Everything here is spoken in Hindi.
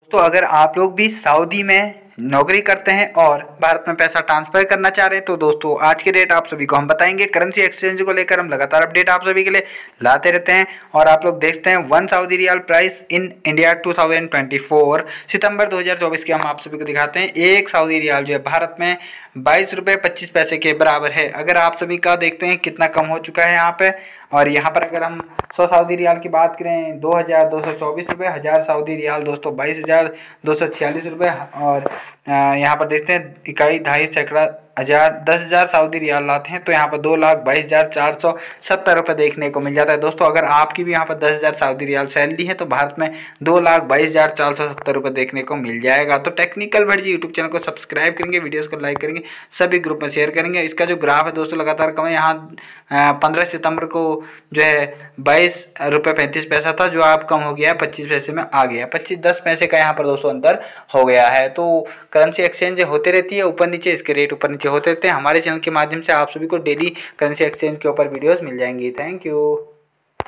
तो अगर आप लोग भी सऊदी में नौकरी करते हैं और भारत में पैसा ट्रांसफर करना चाह रहे हैं तो दोस्तों आज के डेट आप सभी को हम बताएंगे। करेंसी एक्सचेंज को लेकर हम लगातार अपडेट आप सभी के लिए लाते रहते हैं और आप लोग देखते हैं 1 Saudi riyal price in India 2024 सितंबर 2024 के हम आप सभी को दिखाते हैं। 1 सऊदी रियाल जो है भारत में 22 रुपये 25 पैसे के बराबर है। अगर आप सभी का देखते हैं कितना कम हो चुका है यहाँ पे, और यहाँ पर अगर हम 100 सऊदी रियाल की बात करें 2224 रुपये, 1000 सऊदी रियाल दोस्तों 22,246 रुपये, और यहाँ पर देखते हैं इकाई ढाई सैकड़ा 10,000 सऊदी रियाल लाते हैं तो यहाँ पर 2,22,470 रुपये देखने को मिल जाता है। दोस्तों अगर आपकी भी यहाँ पर 10,000 सऊदी रियाल सैलरी है तो भारत में 2,22,470 रुपये देखने को मिल जाएगा। तो technical Bhat ji YouTube channel को सब्सक्राइब करेंगे, वीडियोस को लाइक करेंगे, सभी ग्रुप में शेयर करेंगे। इसका जो ग्राफ है दोस्तों लगातार कम है। यहाँ 15 सितंबर को जो है 22 रुपये 35 पैसा था, जो आप कम हो गया है 25 पैसे में आ गया, 10 पैसे का यहाँ पर दोस्तों अंतर हो गया है। तो करेंसी एक्सचेंज होते रहती है ऊपर नीचे, इसके रेट ऊपर नीचे होते रहते हैं। हमारे चैनल के माध्यम से आप सभी को डेली करेंसी एक्सचेंज के ऊपर वीडियोस मिल जाएंगी। Thank you.